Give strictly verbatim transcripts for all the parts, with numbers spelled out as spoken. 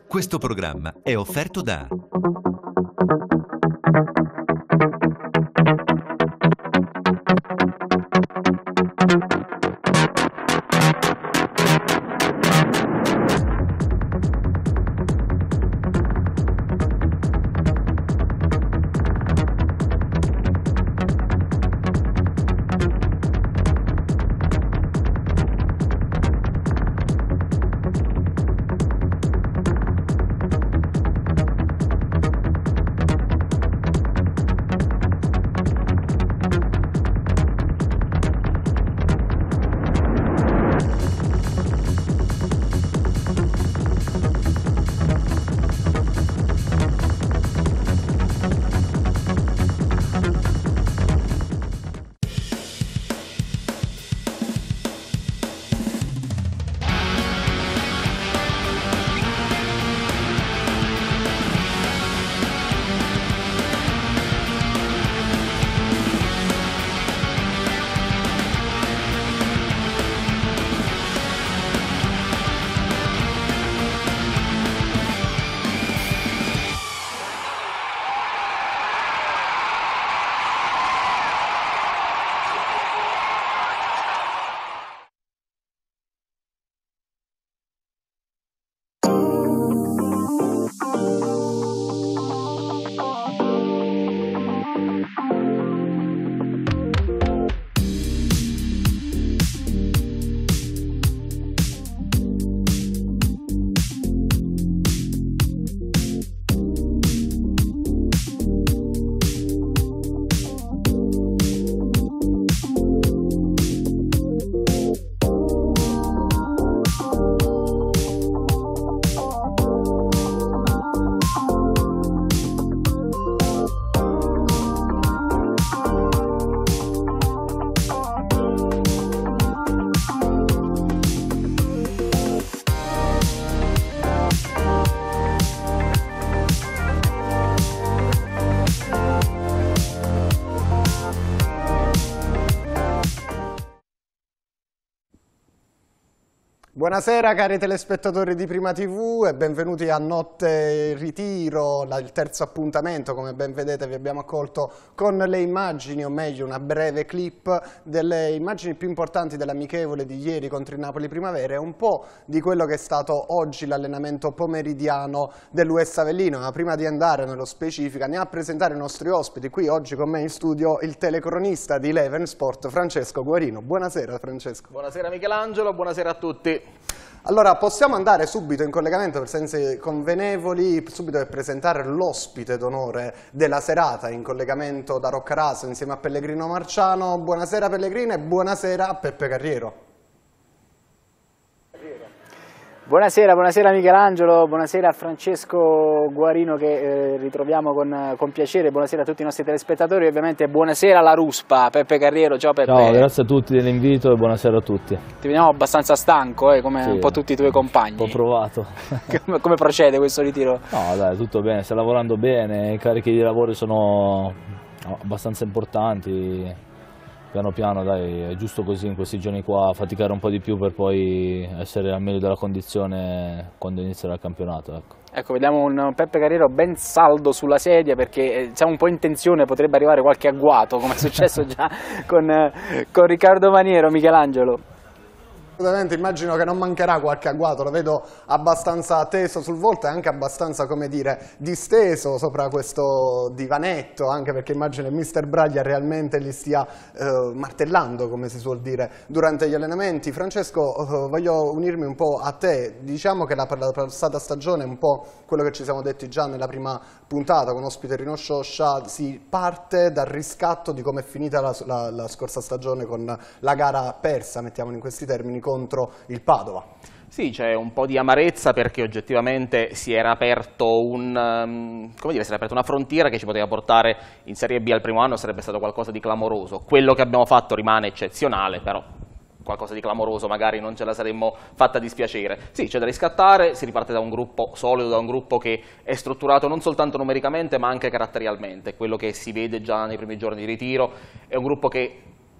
Questo programma è offerto da Buonasera cari telespettatori di Prima tivù e benvenuti a Notte Ritiro, il terzo appuntamento. Come ben vedete vi abbiamo accolto con le immagini, o meglio una breve clip delle immagini più importanti dell'amichevole di ieri contro il Napoli Primavera e un po' di quello che è stato oggi l'allenamento pomeridiano dell'U S Avellino. Ma prima di andare nello specifico andiamo a presentare i nostri ospiti. Qui oggi con me in studio il telecronista di Eleven Sport Francesco Guarino. Buonasera Francesco. Buonasera Michelangelo, buonasera a tutti. Allora, possiamo andare subito in collegamento per sensi convenevoli, subito per presentare l'ospite d'onore della serata in collegamento da Roccaraso insieme a Pellegrino Marciano. Buonasera Pellegrino e buonasera a Peppe Carriero. Buonasera, buonasera Michelangelo, buonasera a Francesco Guarino che eh, ritroviamo con, con piacere, buonasera a tutti i nostri telespettatori e ovviamente buonasera alla Ruspa, Peppe Carriero. Ciao Peppe. Ciao, grazie a tutti dell'invito e buonasera a tutti. Ti vediamo abbastanza stanco, eh, come sì, un po' tutti i tuoi compagni. Ho provato. come, come procede questo ritiro? No dai, tutto bene, stai lavorando bene, i carichi di lavoro sono abbastanza importanti. Piano piano dai, è giusto così in questi giorni qua, faticare un po' di più per poi essere al meglio della condizione quando inizierà il campionato. Ecco, ecco vediamo un Peppe Carriero ben saldo sulla sedia perché siamo un po' in tensione, potrebbe arrivare qualche agguato come è successo già con, con Riccardo Maniero. Michelangelo. Assolutamente, immagino che non mancherà qualche agguato, lo vedo abbastanza teso sul volto e anche abbastanza, come dire, disteso sopra questo divanetto, anche perché immagino che mister Braglia realmente li stia eh, martellando, come si suol dire, durante gli allenamenti. Francesco, eh, voglio unirmi un po' a te. Diciamo che la, la passata stagione è un po' quello che ci siamo detti già nella prima puntata con ospite Rino Scioscia, si parte dal riscatto di come è finita la, la, la scorsa stagione con la gara persa, mettiamolo in questi termini, contro il Padova. Sì, c'è un po' di amarezza perché oggettivamente si era aperto un, um, come dire, si era aperta una frontiera che ci poteva portare in Serie B al primo anno, sarebbe stato qualcosa di clamoroso. Quello che abbiamo fatto rimane eccezionale, però qualcosa di clamoroso magari non ce la saremmo fatta dispiacere. Sì, c'è da riscattare, si riparte da un gruppo solido, da un gruppo che è strutturato non soltanto numericamente ma anche caratterialmente. Quello che si vede già nei primi giorni di ritiro è un gruppo che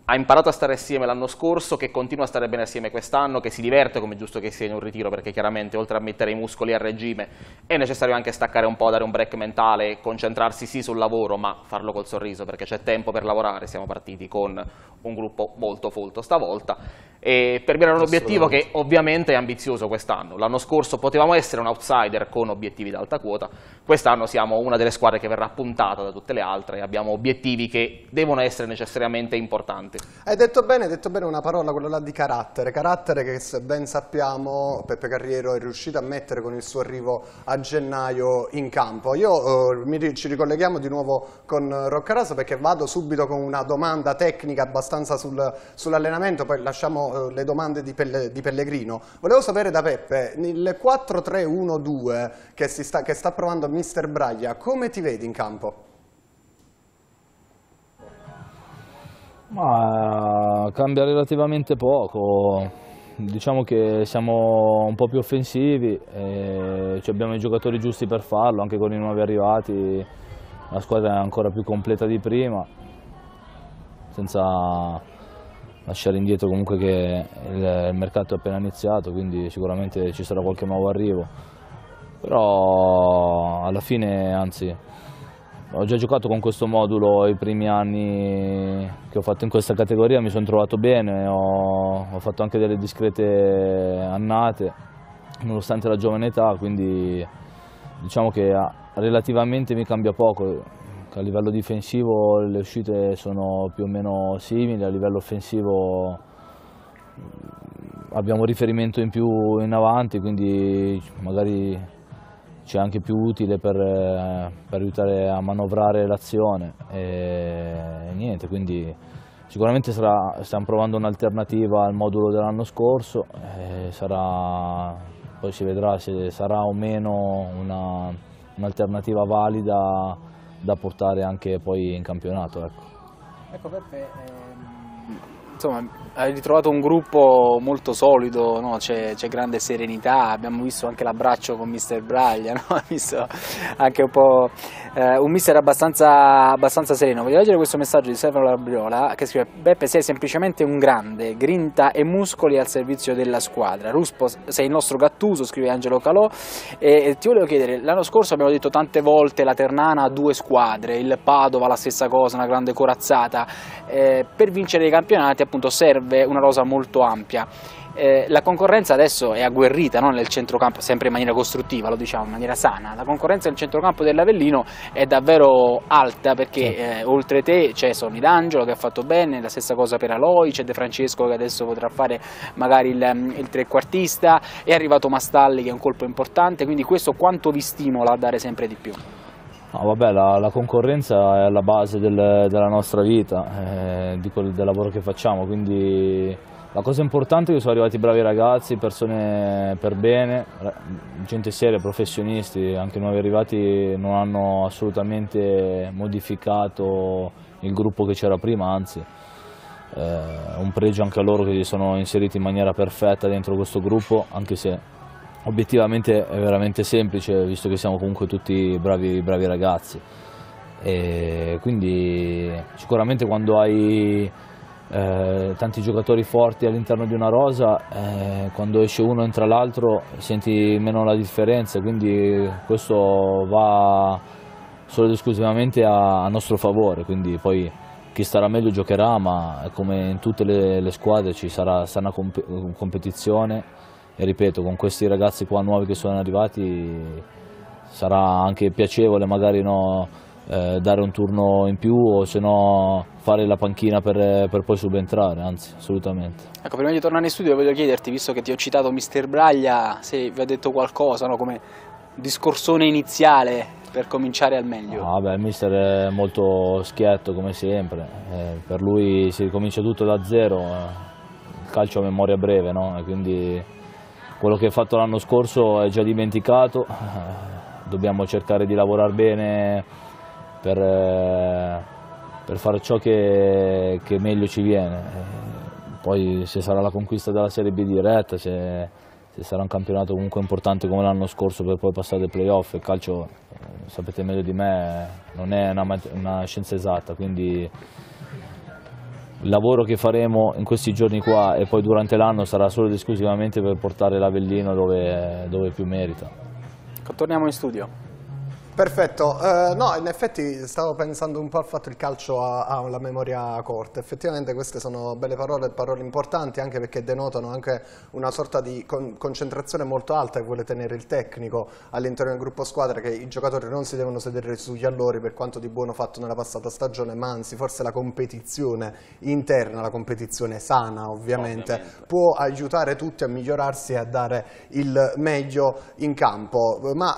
ha imparato a stare assieme l'anno scorso, che continua a stare bene assieme quest'anno, che si diverte, come è giusto che sia in un ritiro, perché chiaramente oltre a mettere i muscoli a regime è necessario anche staccare un po', dare un break mentale, concentrarsi sì sul lavoro, ma farlo col sorriso, perché c'è tempo per lavorare. Siamo partiti con un gruppo molto folto stavolta, e per mirare un obiettivo che ovviamente è ambizioso quest'anno. L'anno scorso potevamo essere un outsider con obiettivi d'alta quota, quest'anno siamo una delle squadre che verrà puntata da tutte le altre e abbiamo obiettivi che devono essere necessariamente importanti. Hai detto bene, hai detto bene una parola, quella là di carattere, carattere che ben sappiamo Peppe Carriero è riuscito a mettere con il suo arrivo a gennaio in campo. Io eh, mi, ci ricolleghiamo di nuovo con Roccaraso, perché vado subito con una domanda tecnica abbastanza sul, sull'allenamento, poi lasciamo eh, le domande di, Pelle, di Pellegrino. Volevo sapere da Peppe, il quattro tre uno due che, si sta, che sta provando mister Braglia, come ti vedi in campo? Ma cambia relativamente poco, diciamo che siamo un po' più offensivi, e abbiamo i giocatori giusti per farlo, anche con i nuovi arrivati la squadra è ancora più completa di prima, senza lasciare indietro comunque che il mercato è appena iniziato, quindi sicuramente ci sarà qualche nuovo arrivo, però alla fine, anzi, ho già giocato con questo modulo i primi anni che ho fatto in questa categoria, mi sono trovato bene, ho, ho fatto anche delle discrete annate nonostante la giovane età, quindi diciamo che relativamente mi cambia poco. A livello difensivo le uscite sono più o meno simili, a livello offensivo abbiamo riferimento in più in avanti, quindi magari c'è anche più utile per, per aiutare a manovrare l'azione e, e niente, quindi sicuramente sarà, stiamo provando un'alternativa al modulo dell'anno scorso, e sarà, poi si vedrà se sarà o meno un'alternativa valida da portare anche poi in campionato. Ecco, ecco Peppe, ehm, insomma, hai ritrovato un gruppo molto solido, no? C'è grande serenità, abbiamo visto anche l'abbraccio con mister Braglia, no? Visto anche un po' eh, un mister abbastanza, abbastanza sereno. Voglio leggere questo messaggio di Stefano Labriola che scrive: Beppe, sei semplicemente un grande, grinta e muscoli al servizio della squadra. Ruspo, sei il nostro Gattuso, scrive Angelo Calò. E, e ti volevo chiedere, l'anno scorso abbiamo detto tante volte la Ternana ha due squadre, il Padova la stessa cosa, una grande corazzata. Eh, per vincere i campionati appunto serve una rosa molto ampia. Eh, la concorrenza adesso è agguerrita, no? Nel centrocampo, sempre in maniera costruttiva, lo diciamo in maniera sana. La concorrenza nel centrocampo dell'Avellino è davvero alta, perché eh, oltre te c'è Sonny D'Angelo che ha fatto bene, la stessa cosa per Aloi, c'è De Francesco che adesso potrà fare magari il, il trequartista, è arrivato Mastalli che è un colpo importante, quindi questo quanto vi stimola a dare sempre di più? No, vabbè, la, la concorrenza è alla base del, della nostra vita, eh, di quel, del lavoro che facciamo, quindi la cosa importante è che sono arrivati bravi ragazzi, persone per bene, gente seria, professionisti, anche i nuovi arrivati non hanno assolutamente modificato il gruppo che c'era prima, anzi è un pregio anche a loro che si sono inseriti in maniera perfetta dentro questo gruppo, anche se obiettivamente è veramente semplice, visto che siamo comunque tutti bravi, bravi ragazzi. E quindi sicuramente quando hai eh, tanti giocatori forti all'interno di una rosa, eh, quando esce uno entra l'altro senti meno la differenza, quindi questo va solo ed esclusivamente a, a nostro favore, quindi poi chi starà meglio giocherà, ma come in tutte le, le squadre ci sarà sana comp competizione. E ripeto, con questi ragazzi qua nuovi che sono arrivati sarà anche piacevole magari no, eh, dare un turno in più, o se no fare la panchina per, per poi subentrare, anzi assolutamente. Ecco, prima di tornare in studio voglio chiederti, visto che ti ho citato mister Braglia, se vi ha detto qualcosa, no, come discorsone iniziale per cominciare al meglio. Ah, beh, il mister è molto schietto come sempre, eh, per lui si ricomincia tutto da zero, eh, il calcio a memoria breve, no? E quindi quello che ha fatto l'anno scorso è già dimenticato, dobbiamo cercare di lavorare bene per, per fare ciò che, che meglio ci viene. Poi se sarà la conquista della Serie B diretta, se, se sarà un campionato comunque importante come l'anno scorso per poi passare ai playoff, il calcio, sapete meglio di me, non è una, una scienza esatta, quindi il lavoro che faremo in questi giorni qua e poi durante l'anno sarà solo ed esclusivamente per portare l'Avellino dove, dove più merita. Torniamo in studio. Perfetto, uh, no, in effetti stavo pensando un po' al fatto che il calcio ha, ha la memoria corta. Effettivamente queste sono belle parole, parole importanti, anche perché denotano anche una sorta di con concentrazione molto alta che vuole tenere il tecnico all'interno del gruppo squadra, che i giocatori non si devono sedere sugli allori per quanto di buono fatto nella passata stagione, ma anzi forse la competizione interna, la competizione sana ovviamente, ovviamente. può aiutare tutti a migliorarsi e a dare il meglio in campo. Ma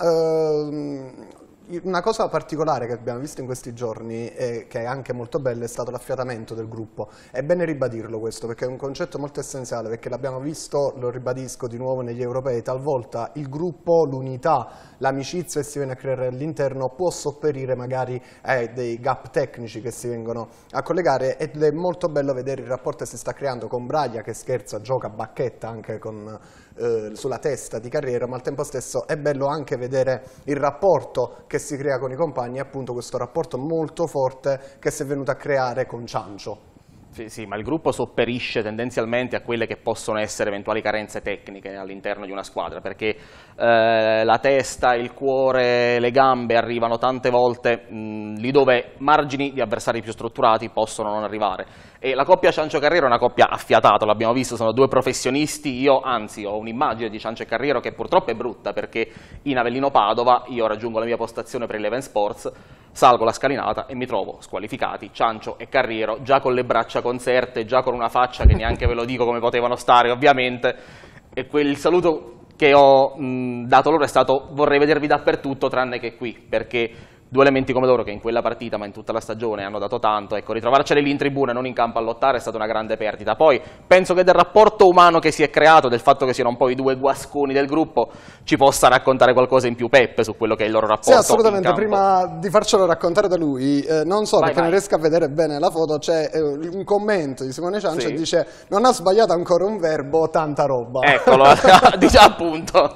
uh, una cosa particolare che abbiamo visto in questi giorni e che è anche molto bella è stato l'affiatamento del gruppo. È bene ribadirlo questo perché è un concetto molto essenziale, perché l'abbiamo visto, lo ribadisco di nuovo negli europei, talvolta il gruppo, l'unità, l'amicizia che si viene a creare all'interno può sopperire magari a dei gap tecnici che si vengono a collegare, ed è molto bello vedere il rapporto che si sta creando con Braglia che scherza, gioca a bacchetta anche con, eh, sulla testa di Carriero, ma al tempo stesso è bello anche vedere il rapporto che si crea con i compagni, appunto questo rapporto molto forte che si è venuto a creare con Ciancio. Sì, sì, ma il gruppo sopperisce tendenzialmente a quelle che possono essere eventuali carenze tecniche all'interno di una squadra, perché eh, la testa, il cuore, le gambe arrivano tante volte mh, lì dove margini di avversari più strutturati possono non arrivare. E la coppia Ciancio Carriero è una coppia affiatata, l'abbiamo visto, sono due professionisti. Io anzi ho un'immagine di Ciancio e Carriero che purtroppo è brutta, perché in Avellino Padova io raggiungo la mia postazione per l'Eleven Sports, salgo la scalinata e mi trovo squalificati Ciancio e Carriero, già con le braccia conserte, già con una faccia che neanche ve lo dico come potevano stare ovviamente, e quel saluto che ho mh, dato loro è stato: vorrei vedervi dappertutto tranne che qui, perché due elementi come loro che in quella partita ma in tutta la stagione hanno dato tanto, ecco, ritrovarceli lì in tribuna e non in campo a lottare è stata una grande perdita. Poi penso che del rapporto umano che si è creato, del fatto che siano un po' i due guasconi del gruppo, ci possa raccontare qualcosa in più Peppe su quello che è il loro rapporto. Sì, assolutamente. Prima di farcelo raccontare da lui, eh, non so, vai, perché vai. non riesco a vedere bene la foto, c'è eh, un commento di Simone Ciancio che sì. dice: non ha sbagliato ancora un verbo, tanta roba. Eccolo, dice appunto.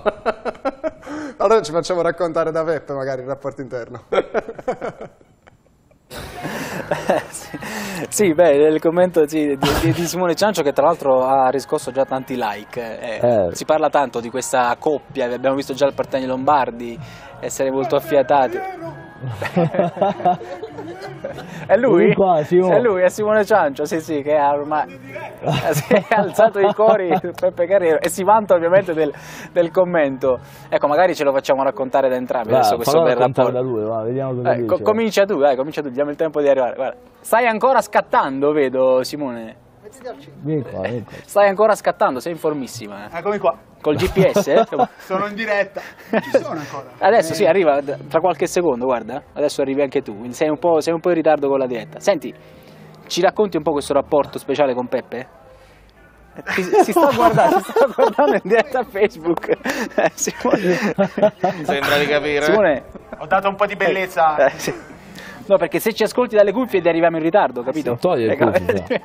Allora ci facciamo raccontare da Peppe magari il rapporto interno. sì, sì, beh, il commento sì, di, di, di Simone Ciancio, che tra l'altro ha riscosso già tanti like. Eh, eh. Si parla tanto di questa coppia, abbiamo visto già il Partani Lombardi essere molto affiatati. È lui? Qua, è lui, è Simone Ciancio, sì sì, che ha ormai si è alzato i cori Peppe Carriero e si vanta ovviamente del, del commento. Ecco, magari ce lo facciamo raccontare da entrambi. Va, adesso questo bel rapporto. Da lui, va, vediamo cosa eh, co comincia tu, dai, comincia tu, diamo il tempo di arrivare. Guarda. Stai ancora scattando, vedo, Simone. Vieni qua, vieni qua. Stai ancora scattando, sei informissima. Eh? Eccomi qua. Col G P S? Eh? Sono in diretta. Ci sono ancora. Adesso sì, arriva tra qualche secondo, guarda. Adesso arrivi anche tu, quindi sei un po', sei un po' in ritardo con la diretta. Senti, ci racconti un po' questo rapporto speciale con Peppe? Si, si, sta guardando, si sta guardando in diretta a Facebook. Eh, Simone. Mi sembra di capire. Simone. Ho dato un po' di bellezza. Eh, sì. No, perché se ci ascolti dalle cuffie ti arriviamo in ritardo, capito? Si toglie le cuffie.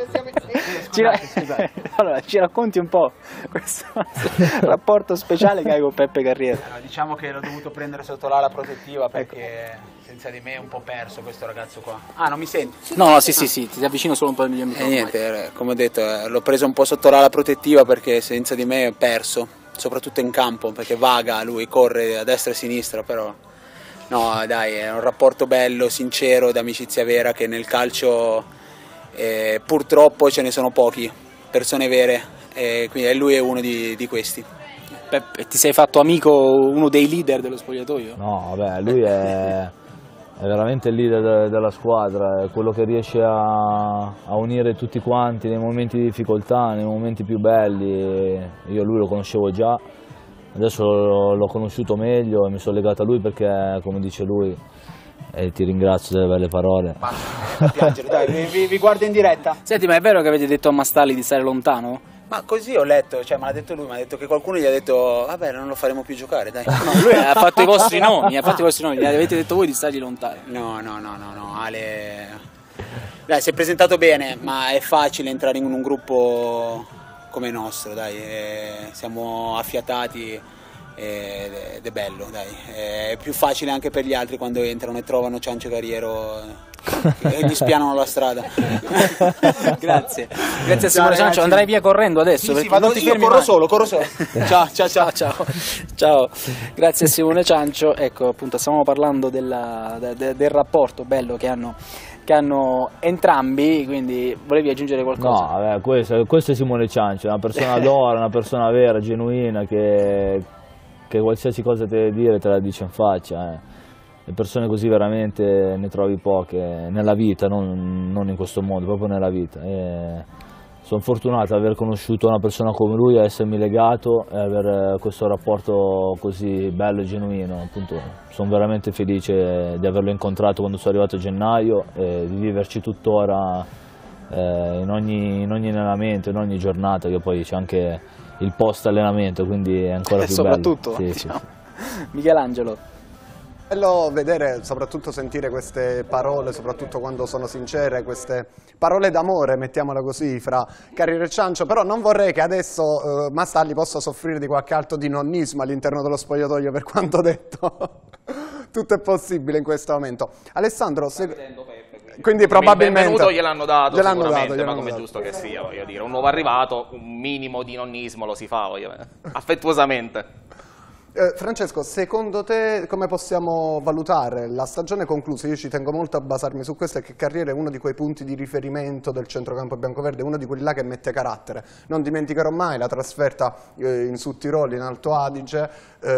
Ci, ra allora, ci racconti un po' questo rapporto speciale che hai con Peppe Carriero? Allora, diciamo che l'ho dovuto prendere sotto l'ala protettiva perché ecco. senza di me è un po' perso questo ragazzo qua. Ah, non mi senti? No, no, sì, sì, sì, ti avvicino solo un po' al mio microfono. E niente, come ho detto, eh, l'ho preso un po' sotto l'ala protettiva perché senza di me è perso, soprattutto in campo, perché vaga, lui corre a destra e a sinistra, però... No, dai, è un rapporto bello, sincero, d'amicizia vera, che nel calcio eh, purtroppo ce ne sono pochi, persone vere, e quindi lui è uno di, di questi. Peppe, ti sei fatto amico, uno dei leader dello spogliatoio? No, vabbè, lui è, è veramente il leader de, della squadra, è quello che riesce a, a unire tutti quanti nei momenti di difficoltà, nei momenti più belli. Io lui lo conoscevo già. Adesso l'ho conosciuto meglio e mi sono legato a lui perché, come dice lui, e ti ringrazio delle belle parole. Basta, piangere, dai, vi, vi guardo in diretta. Senti, ma è vero che avete detto a Mastalli di stare lontano? Ma così ho letto, cioè me l'ha detto lui, mi ha detto che qualcuno gli ha detto vabbè non lo faremo più giocare, dai. No, lui ha fatto i vostri nomi, ha fatto i vostri nomi, gli avete detto voi di stargli lontano. No, no, no, no, no, Ale... Dai, si è presentato bene, ma è facile entrare in un gruppo... come il nostro, dai, eh, siamo affiatati, ed è bello, dai. È più facile anche per gli altri quando entrano e trovano Ciancio Carriero e gli spianano la strada. Grazie, grazie a Simone Ciancio. Andrai via correndo adesso? Sì, sì, vado, io corro mai. solo, corro solo. Ciao, ciao, ciao, ciao, ciao. Grazie a Simone Ciancio. Ecco, appunto, stavamo parlando della, de, de, del rapporto bello che hanno, che hanno entrambi, quindi volevi aggiungere qualcosa? No, vabbè, questo, questo è Simone Ciancio, è una persona d'oro, una persona vera, genuina, che, che qualsiasi cosa ti deve dire te la dice in faccia. Eh. Le persone così veramente ne trovi poche nella vita, non, non in questo mondo, proprio nella vita. E sono fortunato ad aver conosciuto una persona come lui, a essermi legato e aver questo rapporto così bello e genuino. Appunto, sono veramente felice di averlo incontrato quando sono arrivato a gennaio e di viverci tuttora eh, in, ogni, in ogni allenamento, in ogni giornata, che poi c'è anche il post allenamento, quindi è ancora e più soprattutto, bello. Sì, diciamo. sì. Michelangelo. Bello vedere, soprattutto sentire queste parole, soprattutto quando sono sincere, queste parole d'amore, mettiamola così, fra Carriero e Ciancio, però non vorrei che adesso eh, Mastalli possa soffrire di qualche atto di nonnismo all'interno dello spogliatoio, per quanto detto. Tutto è possibile in questo momento. Alessandro, se... quindi, quindi probabilmente... Il benvenuto gliel'hanno dato, gliel'hanno sicuramente, dato, ma come è giusto che sia, voglio dire. Un nuovo arrivato, un minimo di nonnismo lo si fa, voglio dire, affettuosamente. Eh, Francesco, secondo te come possiamo valutare la stagione conclusa? Io ci tengo molto a basarmi su questo, è che Carriero è uno di quei punti di riferimento del centrocampo biancoverde, uno di quelli là che mette carattere. Non dimenticherò mai la trasferta eh, in Sud Tirolo, in Alto Adige,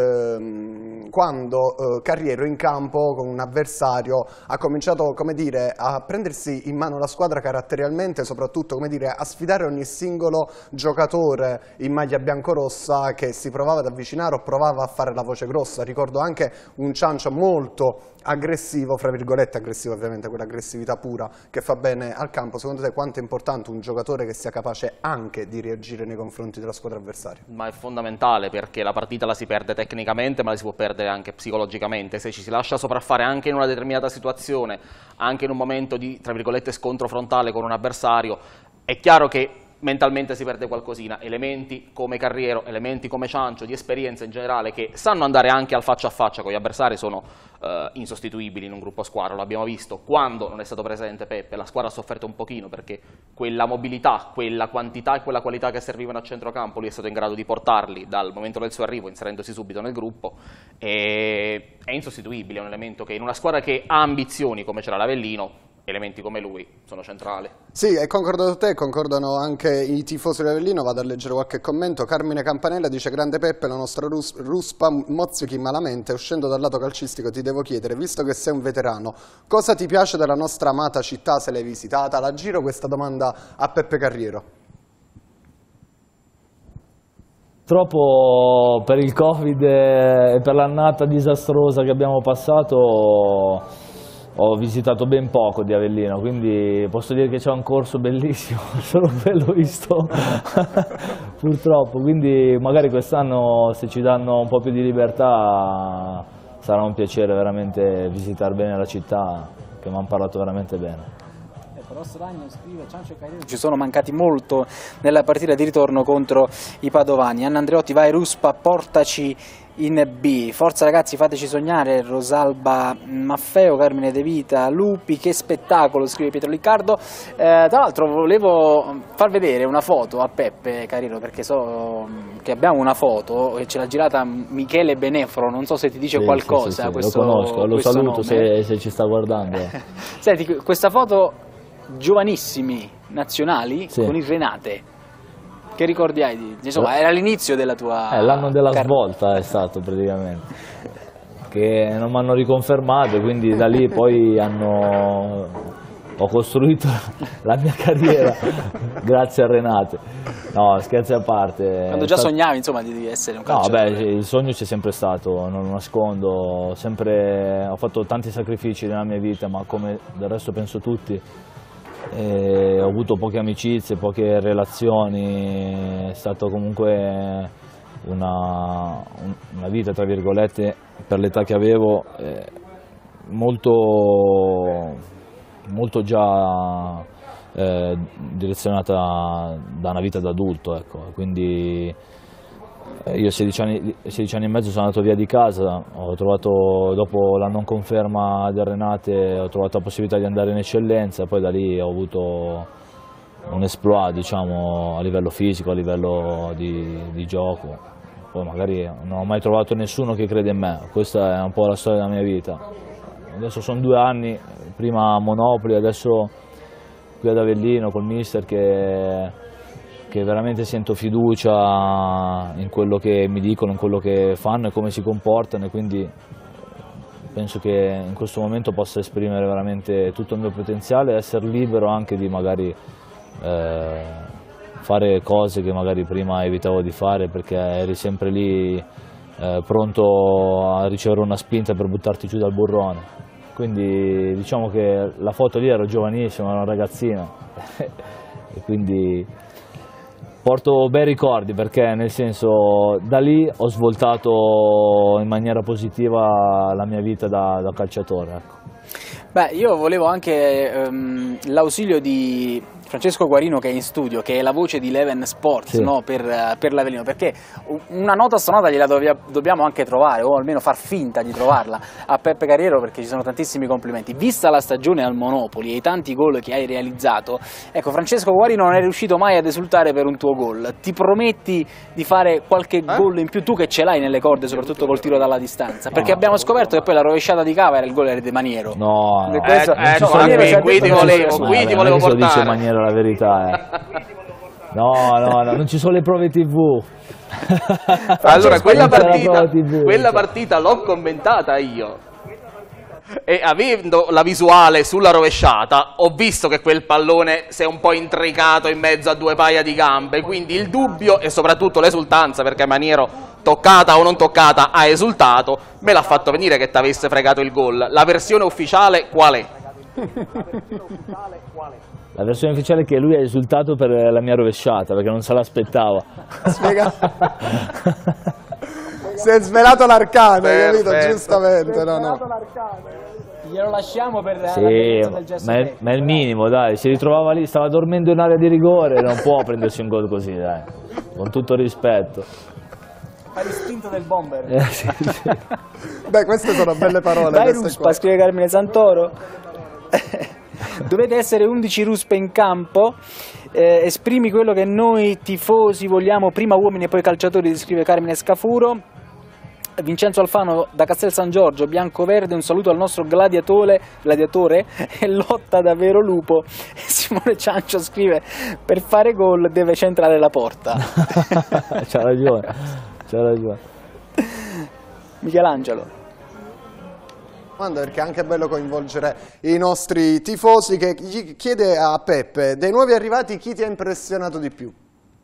ehm, quando eh, Carriero in campo con un avversario ha cominciato, come dire, a prendersi in mano la squadra caratterialmente, soprattutto, come dire, a sfidare ogni singolo giocatore in maglia biancorossa che si provava ad avvicinare o provava a fare la voce grossa. Ricordo anche un Ciancio molto aggressivo, fra virgolette aggressivo ovviamente, quell'aggressività pura che fa bene al campo. Secondo te quanto è importante un giocatore che sia capace anche di reagire nei confronti della squadra avversaria? Ma è fondamentale, perché la partita la si perde tecnicamente, ma la si può perdere anche psicologicamente. Se ci si lascia sopraffare anche in una determinata situazione, anche in un momento di, tra virgolette, scontro frontale con un avversario, è chiaro che mentalmente si perde qualcosina. Elementi come Carriero, elementi come Ciancio, di esperienza in generale, che sanno andare anche al faccia a faccia con gli avversari, sono eh, insostituibili in un gruppo squadra. Lo abbiamo visto quando non è stato presente Peppe, la squadra ha sofferto un pochino, perché quella mobilità, quella quantità e quella qualità che servivano a centrocampo lui è stato in grado di portarli dal momento del suo arrivo, inserendosi subito nel gruppo, e è insostituibile. È un elemento che in una squadra che ha ambizioni come c'era l'Avellino, elementi come lui sono centrali. Sì, e concordo con te, concordano anche i tifosi dell'Avellino. Vado a leggere qualche commento. Carmine Campanella dice: grande Peppe, la nostra rus ruspa mozzichi malamente. Uscendo dal lato calcistico ti devo chiedere, visto che sei un veterano, cosa ti piace della nostra amata città se l'hai visitata? La giro questa domanda a Peppe Carriero. Purtroppo per il Covid e per l'annata disastrosa che abbiamo passato ho visitato ben poco di Avellino, quindi posso dire che c'è un corso bellissimo, solo quello visto purtroppo, quindi magari quest'anno, se ci danno un po' più di libertà, sarà un piacere veramente visitare bene la città, che mi hanno parlato veramente bene. Rosso Ragno scrive: Ciancio e Carriero ci sono mancati molto nella partita di ritorno contro i padovani. Anna Andreotti: vai Ruspa, portaci in B. Forza ragazzi, fateci sognare. Rosalba Maffeo, Carmine De Vita, Lupi, che spettacolo, scrive Pietro Riccardo. Eh, tra l'altro volevo far vedere una foto a Peppe Carriero, perché so che abbiamo una foto e ce l'ha girata Michele Benefro, non so se ti dice sì, qualcosa. sì, sì, questo, lo conosco, lo saluto se, se ci sta guardando. Senti, questa foto giovanissimi nazionali, sì, con il Renate, che ricordi hai? Di, insomma, era l'inizio della tua eh, l'anno della carriera. Svolta è stato praticamente, che non mi hanno riconfermato, quindi da lì poi hanno, ho costruito la mia carriera grazie a Renate. No, scherzi a parte. Quando già stato... sognavi, insomma, di essere un calciatore? No, beh, il sogno c'è sempre stato, non lo nascondo, sempre, ho fatto tanti sacrifici nella mia vita, ma come del resto penso tutti. E ho avuto poche amicizie, poche relazioni, è stato comunque una, una vita, tra virgolette, per l'età che avevo, eh, molto, molto già eh, direzionata da una vita da adulto, ecco. Quindi Io sedici anni, sedici anni e mezzo sono andato via di casa, ho trovato, dopo la non conferma del Renate, ho trovato la possibilità di andare in eccellenza, poi da lì ho avuto un exploit, diciamo, a livello fisico, a livello di, di gioco. Poi magari non ho mai trovato nessuno che crede in me, questa è un po' la storia della mia vita. Adesso sono due anni, prima a Monopoli, adesso qui ad Avellino col mister che... che veramente sento fiducia in quello che mi dicono, in quello che fanno e come si comportano, e quindi penso che in questo momento possa esprimere veramente tutto il mio potenziale e essere libero anche di magari eh, fare cose che magari prima evitavo di fare, perché eri sempre lì eh, pronto a ricevere una spinta per buttarti giù dal burrone. Quindi diciamo che la foto lì ero giovanissimo, ero un ragazzino e quindi porto bei ricordi, perché nel senso da lì ho svoltato in maniera positiva la mia vita da, da calciatore. Ecco. Beh, io volevo anche ehm, l'ausilio di Francesco Guarino, che è in studio, che è la voce di Eleven Sports, sì, no? per, per l'Avellino, perché una nota sonata gliela dobbiamo anche trovare, o almeno far finta di trovarla, a Peppe Carriero, perché ci sono tantissimi complimenti. Vista la stagione al Monopoli e i tanti gol che hai realizzato, ecco, Francesco Guarino non è riuscito mai ad esultare per un tuo gol. Ti prometti di fare qualche eh? gol in più, tu che ce l'hai nelle corde, soprattutto col tiro dalla distanza? Perché no, abbiamo scoperto che poi la rovesciata di Cava era il gol di Maniero. No, no. Questo, eh, eh, no, anche qui ti volevo, qui ti volevo portare. Maniero, la verità è. No, no, no, non ci sono le prove tivù. Allora, quella partita, quella partita l'ho commentata io. E avendo la visuale sulla rovesciata, ho visto che quel pallone si è un po' intricato in mezzo a due paia di gambe, quindi il dubbio e soprattutto l'esultanza, perché Maniero, toccata o non toccata, ha esultato, me l'ha fatto venire che ti avesse fregato il gol. La versione ufficiale qual è? La versione ufficiale è che lui ha esultato per la mia rovesciata, perché non se l'aspettava. Spiega. Si è svelato l'arcano, capito? Giustamente, no, no. Glielo lasciamo per sì, la bellezza del gesto. Ma è, ma è il minimo, dai, si ritrovava lì, stava dormendo in area di rigore, non può prendersi un gol così, dai, con tutto rispetto. Fa l'istinto del bomber. Eh, sì, sì. Beh, queste sono belle parole. Dai Ruspa, scrive Carmine Santoro. Dovete essere undici ruspe in campo, eh, esprimi quello che noi tifosi vogliamo, prima uomini e poi calciatori, scrive Carmine Scafuro. Vincenzo Alfano da Castel San Giorgio, bianco-verde, un saluto al nostro gladiatore, gladiatore e lotta davvero lupo. Simone Ciancio scrive, per fare gol deve centrare la porta. C'ha ragione, c'ha ragione. Michelangelo. Perché è anche bello coinvolgere i nostri tifosi, che gli chiede a Peppe, dei nuovi arrivati chi ti ha impressionato di più?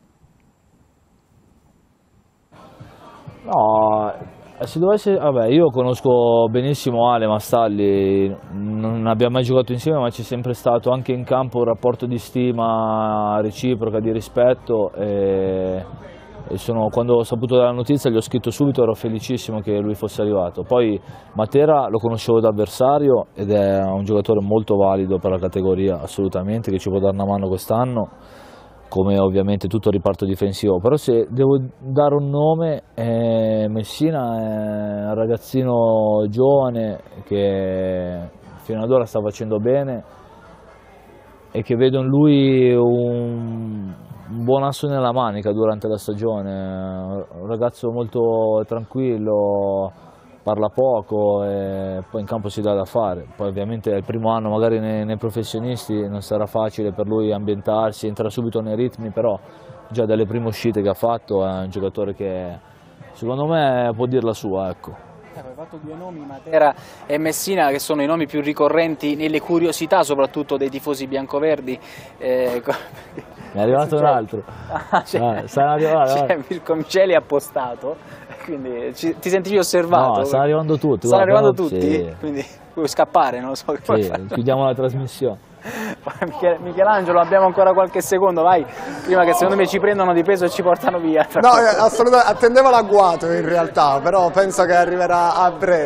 No, se dovesse, vabbè, io conosco benissimo Ale Mastalli, non abbiamo mai giocato insieme, ma c'è sempre stato anche in campo un rapporto di stima reciproca, di rispetto, e, e sono, quando ho saputo della notizia gli ho scritto subito, ero felicissimo che lui fosse arrivato. Poi Matera lo conoscevo da avversario ed è un giocatore molto valido per la categoria, assolutamente, che ci può dare una mano quest'anno, come ovviamente tutto il riparto difensivo. Però se devo dare un nome, eh, Messina è un ragazzino giovane che fino ad ora sta facendo bene e che vedo in lui un, un buon asso nella manica durante la stagione, un ragazzo molto tranquillo, parla poco e poi in campo si dà da fare. Poi ovviamente è il primo anno magari nei, nei professionisti, non sarà facile per lui ambientarsi, entra subito nei ritmi, però già dalle prime uscite che ha fatto è un giocatore che secondo me può dir la sua, ecco. Hai fatto due nomi, Matera e Messina, che sono i nomi più ricorrenti nelle curiosità soprattutto dei tifosi biancoverdi. Eh, Mi è arrivato un altro. Ah, cioè, ah, cioè, Mirko Miceli ha postato, quindi ci, ti sentivi osservato? No, stanno arrivando tutti. Stanno guarda, arrivando tutti? Sì. Quindi puoi scappare, non lo so. Sì, chiudiamo la trasmissione. Michelangelo, abbiamo ancora qualche secondo, vai, prima che secondo me ci prendono di peso e ci portano via. No, eh, assolutamente, attendevo l'agguato in realtà, però penso che arriverà a breve.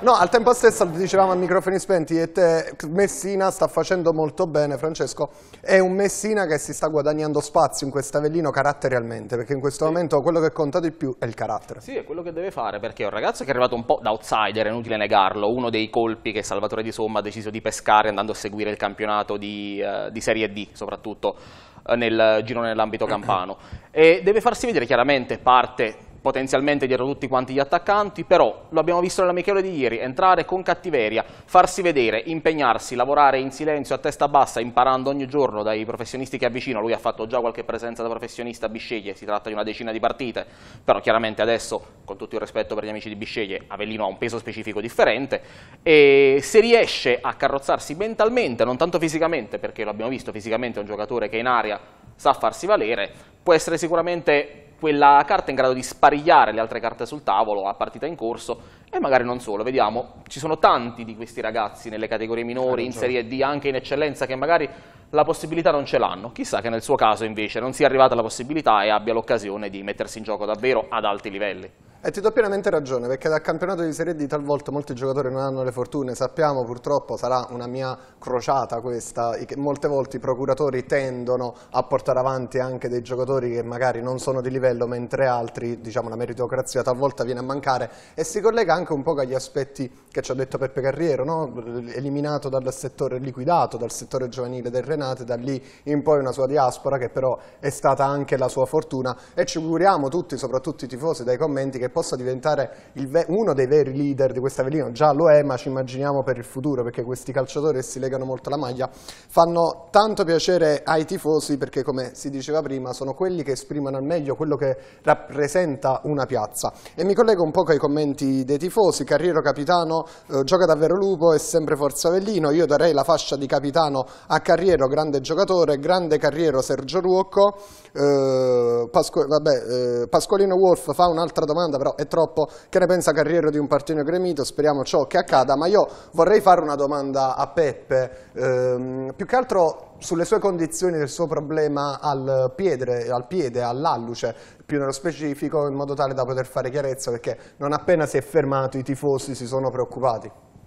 No, al tempo stesso dicevamo a microfoni spenti e te, Messina sta facendo molto bene, Francesco, è un Messina che si sta guadagnando spazio in questo Avellino caratterialmente, perché in questo sì. momento quello che conta di più è il carattere. Sì, è quello che deve fare, perché è un ragazzo che è arrivato un po' da outsider, è inutile negarlo, uno dei colpi che Salvatore Di Somma ha deciso di pescare andando a seguire il campionato di, uh, di Serie D, soprattutto uh, nel girone nell'ambito campano. E deve farsi vedere chiaramente, parte potenzialmente dietro tutti quanti gli attaccanti, però lo abbiamo visto nell'amichevole di ieri, entrare con cattiveria, farsi vedere, impegnarsi, lavorare in silenzio a testa bassa, imparando ogni giorno dai professionisti che avvicino. Lui ha fatto già qualche presenza da professionista a Bisceglie, si tratta di una decina di partite, però chiaramente adesso, con tutto il rispetto per gli amici di Bisceglie, Avellino ha un peso specifico differente, e se riesce a carrozzarsi mentalmente, non tanto fisicamente, perché lo abbiamo visto fisicamente è un giocatore che in aria sa farsi valere, può essere sicuramente quella carta in grado di sparigliare le altre carte sul tavolo a partita in corso, e magari non solo, vediamo, ci sono tanti di questi ragazzi nelle categorie minori, in Serie D, anche in eccellenza, che magari la possibilità non ce l'hanno, chissà che nel suo caso invece non sia arrivata la possibilità e abbia l'occasione di mettersi in gioco davvero ad alti livelli. E ti do pienamente ragione, perché dal campionato di Serie D talvolta molti giocatori non hanno le fortune, sappiamo purtroppo, sarà una mia crociata questa, che molte volte i procuratori tendono a portare avanti anche dei giocatori che magari non sono di livello, mentre altri, diciamo la meritocrazia talvolta viene a mancare, e si collega anche un po' agli aspetti che ci ha detto Peppe Carriero, no? Eliminato dal settore, liquidato dal settore giovanile del Renate, da lì in poi una sua diaspora che però è stata anche la sua fortuna, e ci auguriamo tutti, soprattutto i tifosi dai commenti, che possa diventare il uno dei veri leader di questo Avellino. Già lo è, ma ci immaginiamo per il futuro, perché questi calciatori che si legano molto alla maglia fanno tanto piacere ai tifosi, perché come si diceva prima sono quelli che esprimono al meglio quello che rappresenta una piazza. E mi collego un po' ai commenti dei tifosi. Carriero capitano, eh, gioca davvero lupo, è sempre Forza Avellino. Io darei la fascia di capitano a Carriero, grande giocatore, grande Carriero Sergio Ruocco. eh, Pasqu vabbè, eh, Pasqualino Wolf fa un'altra domanda, però è troppo. Che ne pensa Carriero di un partito gremito? Speriamo ciò che accada, ma io vorrei fare una domanda a Peppe, ehm, più che altro sulle sue condizioni, del suo problema al piede, al piede, all'alluce, più nello specifico, in modo tale da poter fare chiarezza, perché non appena si è fermato i tifosi si sono preoccupati.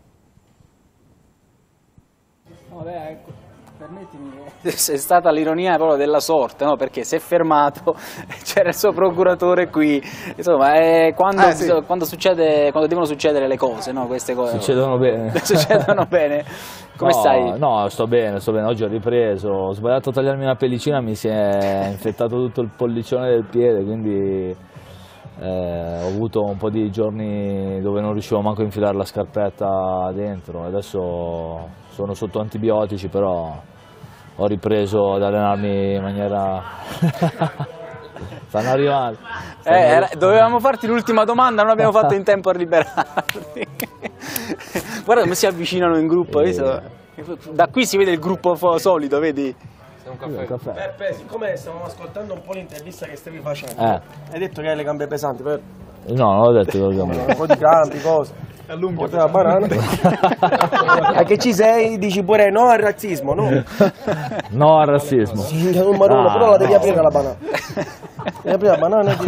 Vabbè, ecco. Permettimi, è stata l'ironia proprio della sorte, no? Perché si è fermato, c'era il suo procuratore qui, insomma, è quando, eh, sì. quando, succede, quando devono succedere le cose, no? Queste cose succedono bene. Succedono bene. Come no, stai? No, sto bene, sto bene, oggi ho ripreso, ho sbagliato a togliermi una pellicina, mi si è infettato tutto il pollicione del piede, quindi eh, ho avuto un po' di giorni dove non riuscivo manco a infilare la scarpetta dentro, adesso sono sotto antibiotici, però ho ripreso ad allenarmi in maniera... Stanno arrivando. Stanno... Eh, era... Dovevamo farti l'ultima domanda, non abbiamo fatto in tempo a liberarti. Guarda come si avvicinano in gruppo, eh... visto? Da qui si vede il gruppo solido, vedi? Un caffè. Un caffè. Peppe, siccome stavamo ascoltando un po' l'intervista che stavi facendo, eh. hai detto che hai le gambe pesanti, per... No, non ho detto che ho le gambe. Un po' di crampi, cose. Allunghi la banana. A che ci sei? Dici pure no al razzismo, no? No al razzismo. Sì, un marone, ah, però la devi no. aprire la banana. Devi aprire la banana e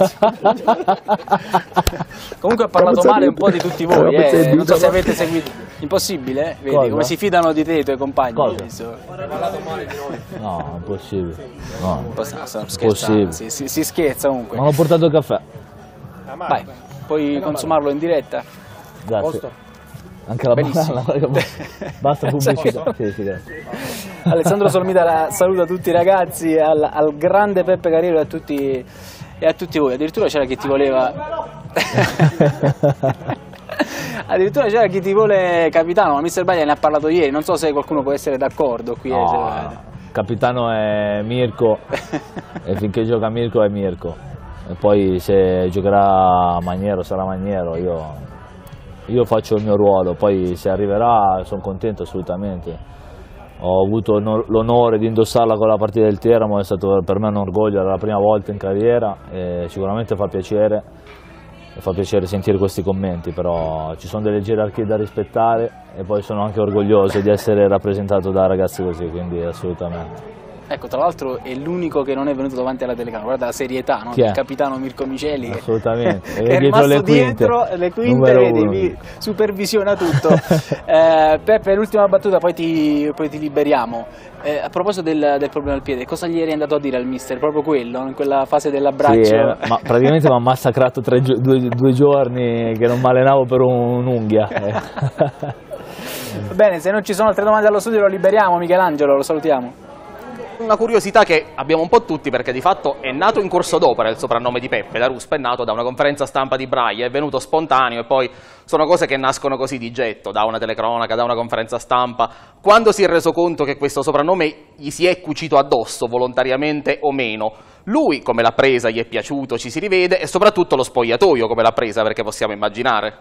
comunque ha parlato male un po' di tutti voi, eh. Non so se avete seguito. Impossibile, eh? Vedi? Cosa? Come si fidano di te i tuoi compagni. Ha parlato male di noi. No, impossibile. No, impossibile. Si, si, si scherza comunque. Non ho portato il caffè. Vai, puoi consumarlo in diretta? Grazie. Anche la benissimo. banana. Basta pubblicità. Sì, sì, Alessandro Solmida saluta tutti i ragazzi, al, al grande Peppe Carriero e a tutti, e a tutti voi. Addirittura c'era chi ti voleva... Addirittura c'era chi ti vuole capitano, ma mister Baglia ne ha parlato ieri, non so se qualcuno può essere d'accordo qui. No, se... capitano è Mirko e finché gioca Mirko è Mirko, e poi se giocherà Maniero sarà Maniero, io, io faccio il mio ruolo, poi se arriverà sono contento assolutamente. Ho avuto l'onore di indossarla con la partita del Teramo, è stato per me un orgoglio, era la prima volta in carriera e sicuramente fa piacere. Fa piacere sentire questi commenti, però ci sono delle gerarchie da rispettare e poi sono anche orgoglioso di essere rappresentato da ragazzi così, quindi assolutamente. Ecco, tra l'altro è l'unico che non è venuto davanti alla telecamera, guarda la serietà, no? Il capitano Mirko Miceli, assolutamente, è, è rimasto le dietro le quinte, vedi, supervisiona tutto. eh, Peppe, l'ultima battuta, poi ti, poi ti liberiamo. Eh, a proposito del, del problema del piede, cosa gli eri andato a dire al mister? Proprio quello, in quella fase dell'abbraccio? Sì, eh, ma praticamente mi ha massacrato tre, due, due giorni che non mi allenavo per un'unghia. Bene, se non ci sono altre domande allo studio lo liberiamo, Michelangelo, lo salutiamo. Una curiosità che abbiamo un po' tutti, perché di fatto è nato in corso d'opera il soprannome di Peppe, la ruspa è nato da una conferenza stampa di Braglia, è venuto spontaneo e poi sono cose che nascono così di getto, da una telecronaca, da una conferenza stampa. Quando si è reso conto che questo soprannome gli si è cucito addosso, volontariamente o meno, lui come l'ha presa, gli è piaciuto, ci si rivede, e soprattutto lo spogliatoio come l'ha presa, perché possiamo immaginare.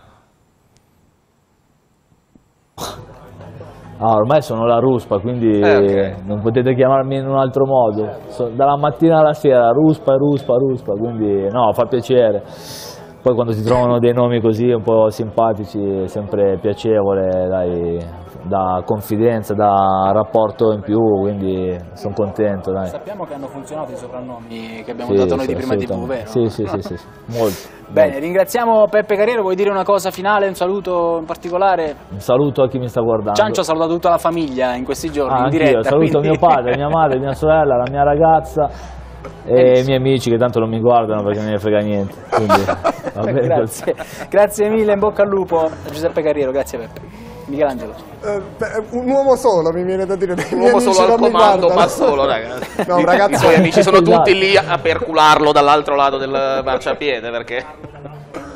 Ah, ormai sono la ruspa, quindi eh, okay. non potete chiamarmi in un altro modo. So, dalla mattina alla sera, ruspa, ruspa, ruspa, quindi no, fa piacere. Poi quando si trovano dei nomi così un po' simpatici è sempre piacevole, dai, da confidenza, da rapporto in più, quindi sono contento. Dai. Sappiamo che hanno funzionato i soprannomi che abbiamo sì, dato noi sì, di Prima T V, vero? Sì, sì, sì, sì, sì. molto. Bene, ringraziamo Peppe Carriero, vuoi dire una cosa finale, un saluto in particolare? Un saluto a chi mi sta guardando. Ciancio ha salutato tutta la famiglia in questi giorni, ah, in diretta. Saluto quindi... mio padre, mia madre, mia sorella, la mia ragazza e i miei amici che tanto non mi guardano perché non ne frega niente. Quindi, va bene. Grazie. Grazie mille, in bocca al lupo a Giuseppe Carriero, grazie Peppe. Michelangelo. Eh, un uomo solo, mi viene da dire. Un uomo solo al comando, ma solo, ragazzi. No, un ragazzo... I suoi amici sono tutti lì a percularlo dall'altro lato del marciapiede, perché...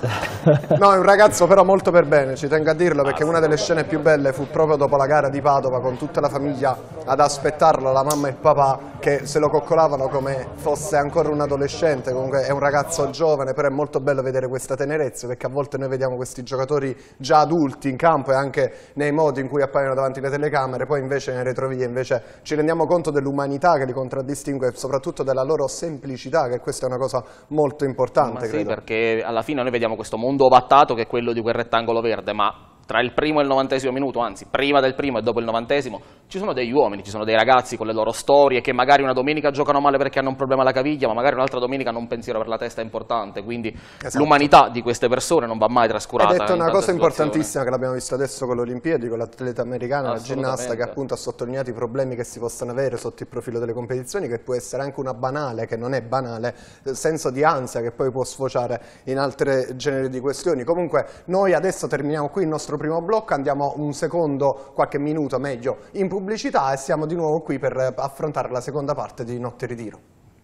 No, è un ragazzo però molto per bene, ci tengo a dirlo, perché una delle scene più belle fu proprio dopo la gara di Padova, con tutta la famiglia ad aspettarlo, la mamma e il papà che se lo coccolavano come fosse ancora un adolescente. Comunque è un ragazzo giovane, però è molto bello vedere questa tenerezza, perché a volte noi vediamo questi giocatori già adulti in campo e anche nei modi in cui appaiono davanti alle telecamere, poi invece nelle retrovie invece ci rendiamo conto dell'umanità che li contraddistingue e soprattutto della loro semplicità, che questa è una cosa molto importante. Ma sì, credo. perché alla fine noi vediamo questo mondo ovattato che è quello di quel rettangolo verde, ma tra il primo e il novantesimo minuto, anzi prima del primo e dopo il novantesimo, ci sono degli uomini, ci sono dei ragazzi con le loro storie che magari una domenica giocano male perché hanno un problema alla caviglia, ma magari un'altra domenica hanno un pensiero per la testa importante, quindi esatto. L'umanità di queste persone non va mai trascurata. Hai detto in una cosa situazioni. importantissima che l'abbiamo visto adesso con le Olimpiadi, con l'atleta americana, la ginnasta, che appunto ha sottolineato i problemi che si possono avere sotto il profilo delle competizioni, che può essere anche una banale, che non è banale, senso di ansia che poi può sfociare in altre generi di questioni. Comunque noi adesso terminiamo qui il nostro primo blocco, andiamo un secondo, qualche minuto meglio, in pubblicità e siamo di nuovo qui per affrontare la seconda parte di Notte Ritiro.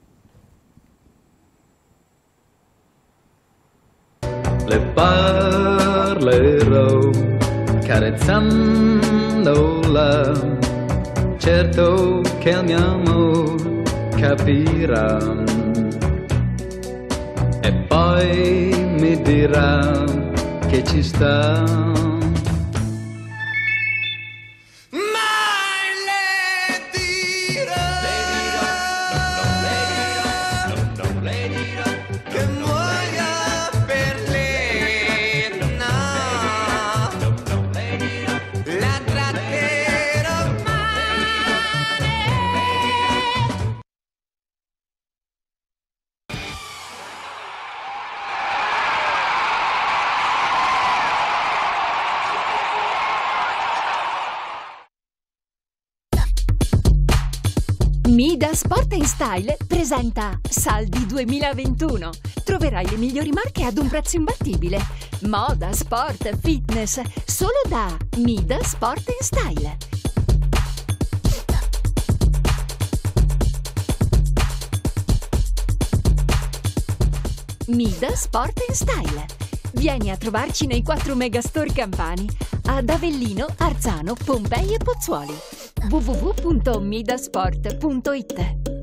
Le parlerò carezzandola, certo che il mio amore capirà e poi mi dirà che ci sta. Mida Sport and Style presenta Saldi duemilaventuno. Troverai le migliori marche ad un prezzo imbattibile. Moda, sport, fitness, solo da Mida Sport and Style. Mida Sport and Style. Vieni a trovarci nei quattro megastore campani ad Avellino, Arzano, Pompei e Pozzuoli. w w w punto midasport punto it